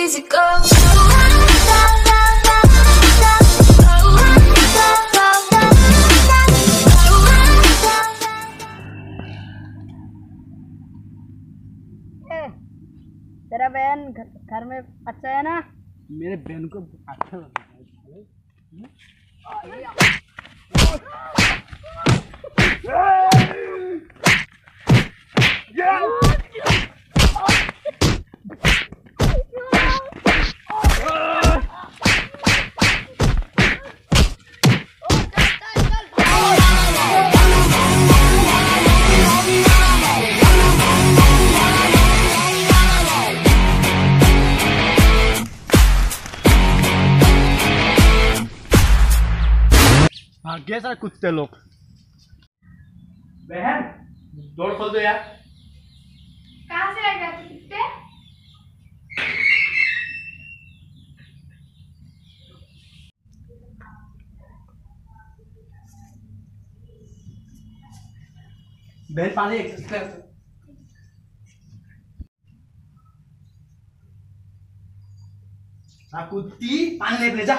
easy go. तेरा बहन घर में अच्छा है ना? मेरे बहन को अच्छा लगता है। आगे सारे कुत्ते लोग। बहन डोर खोल दो यार। कहाँ से आ गया तू कुत्ते? बहन पानी कुत्ती पानी ले भेजा।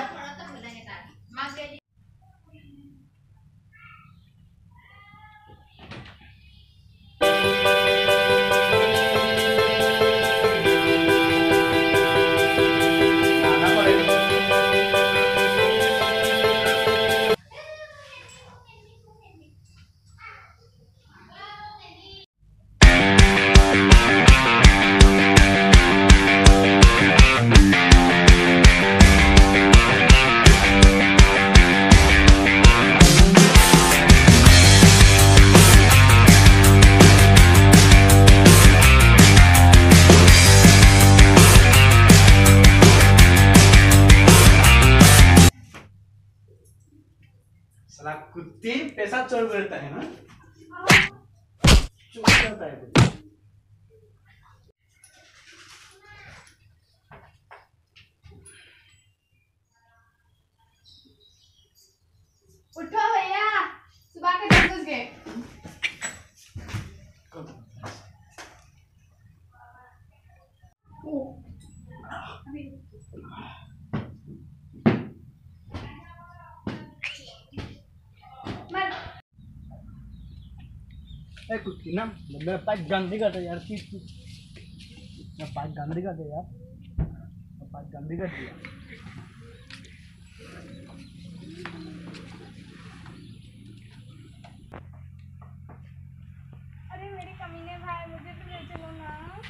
साला कुत्ते पैसा चोर करता है ना, चोर करता है। उठो भैया, सुबह के 10 बज गए। कुत्ती ना मेरा पैक गंदी करते यार। चीज मैं पैक गंदी करते यार, पैक गंदी कर दिया। अरे मेरे कमीने भाई, मुझे भी ले चलो ना।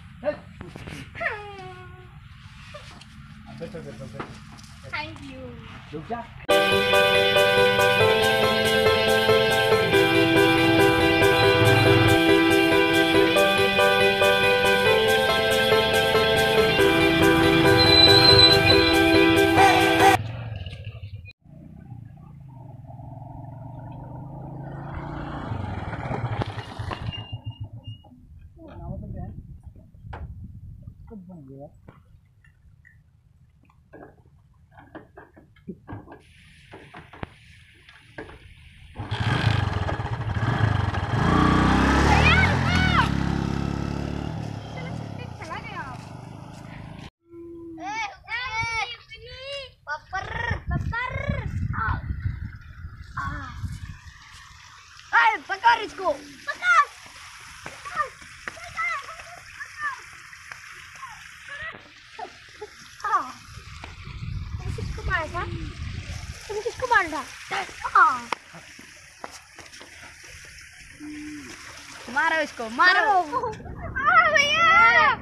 Thank you. रुक जा। बन गया पकड़ इसको, पकड़। किसको मारा था? तुम किसको मार रहा? मारो इसको, मारो। भैया